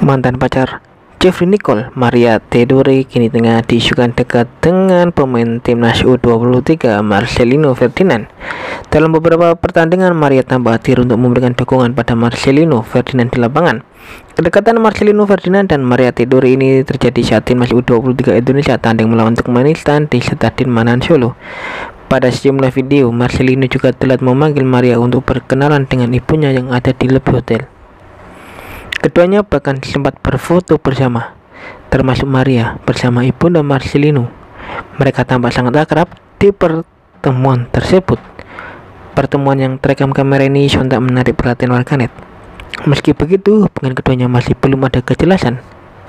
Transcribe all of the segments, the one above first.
Mantan pacar Jeffrey Nicole, Maria Tedore, kini tengah diisukan dekat dengan pemain timnas U23 Marcelino Ferdinand. Dalam beberapa pertandingan, Maria tampak hadir untuk memberikan dukungan pada Marcelino Ferdinand di lapangan. Kedekatan Marcelino Ferdinand dan Maria Tedore ini terjadi saat timnas U23 Indonesia tanding melawan Turkmenistan di Stadion Manahan Solo. Pada sejumlah video, Marcelino juga telah memanggil Maria untuk berkenalan dengan ibunya yang ada di lobi hotel. Keduanya bahkan sempat berfoto bersama, termasuk Maria bersama ibunda Marcelino. Mereka tampak sangat akrab di pertemuan tersebut. Pertemuan yang terekam kamera ini sontak menarik perhatian warganet. Meski begitu, hubungan keduanya masih belum ada kejelasan.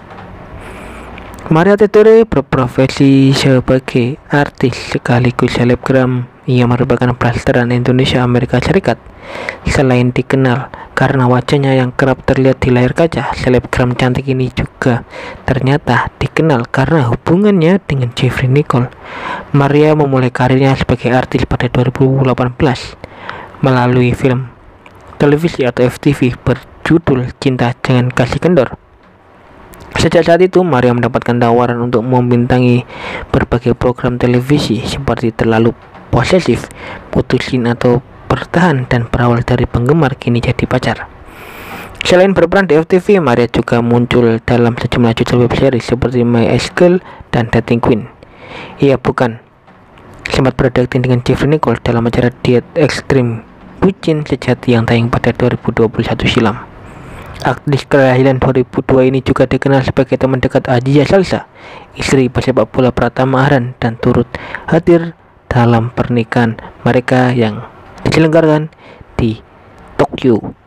Maria Tedore berprofesi sebagai artis sekaligus selebgram. Ia merupakan blasteran Indonesia Amerika Serikat. Selain dikenal karena wajahnya yang kerap terlihat di layar kaca, selebgram cantik ini juga ternyata dikenal karena hubungannya dengan Jeffrey Nicole. Maria memulai karirnya sebagai artis pada 2018 melalui film televisi atau FTV berjudul Cinta Jangan Kasih Kendor. Sejak saat itu, Maria mendapatkan tawaran untuk membintangi berbagai program televisi seperti Terlalu Posesif, Putusin atau Bertahan, dan berawal dari penggemar kini jadi pacar. Selain berperan di FTV, Maria juga muncul dalam sejumlah judul web series seperti My Ex Girl dan Dating Queen. Ia bukan sempat berakting dengan Jeffrey Nicole dalam acara diet ekstrim bucin sejati yang tayang pada 2021 silam. Aktris kelahiran 2002 ini juga dikenal sebagai teman dekat Aziza Salsa, istri pesepak bola Pratama Ahran, dan turut hadir dalam pernikahan mereka yang diselenggarakan di Tokyo,